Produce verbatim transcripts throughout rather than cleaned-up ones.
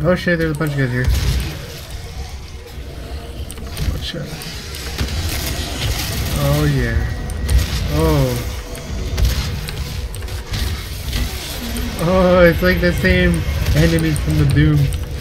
Oh shit, there's a bunch of guys here. Watch out. Oh yeah. Oh. Oh, it's like the same enemies from the Doom.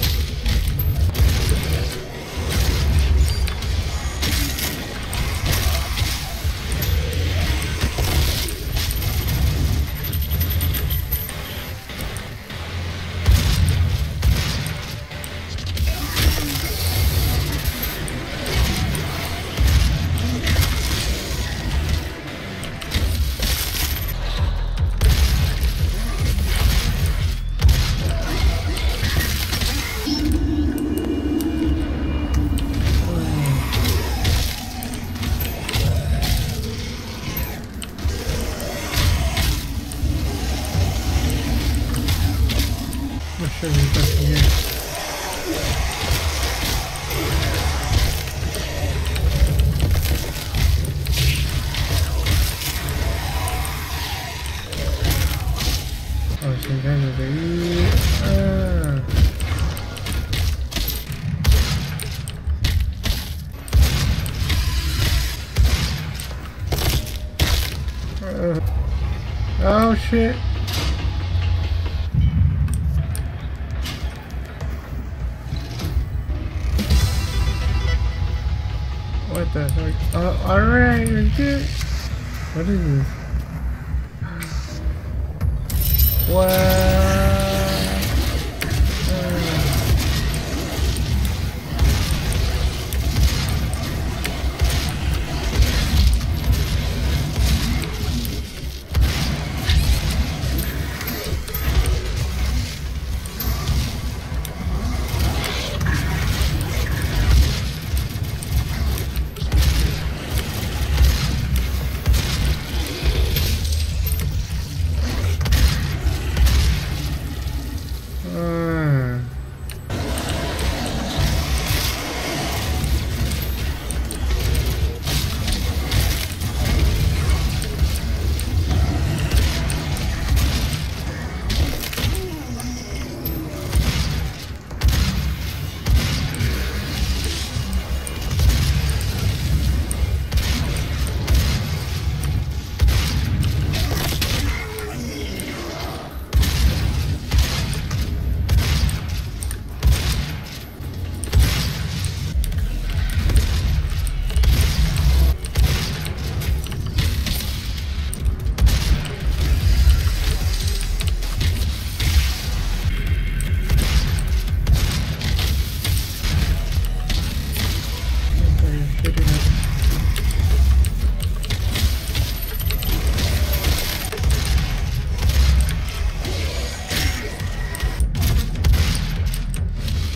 Sure there's nothing here. Oh, some guys over there. Ah. Uh. Oh shit. What the heck? Oh, alright, let's do it. What is this? What? Uh.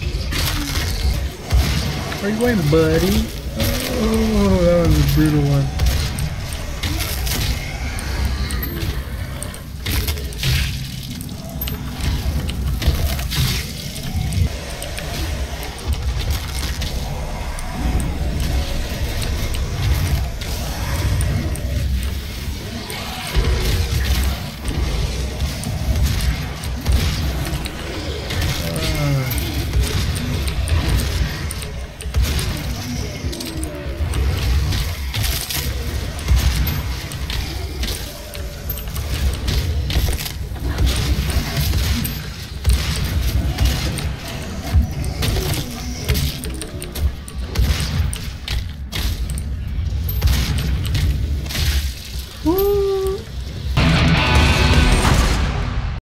Where you going, buddy? Oh, that was a brutal one.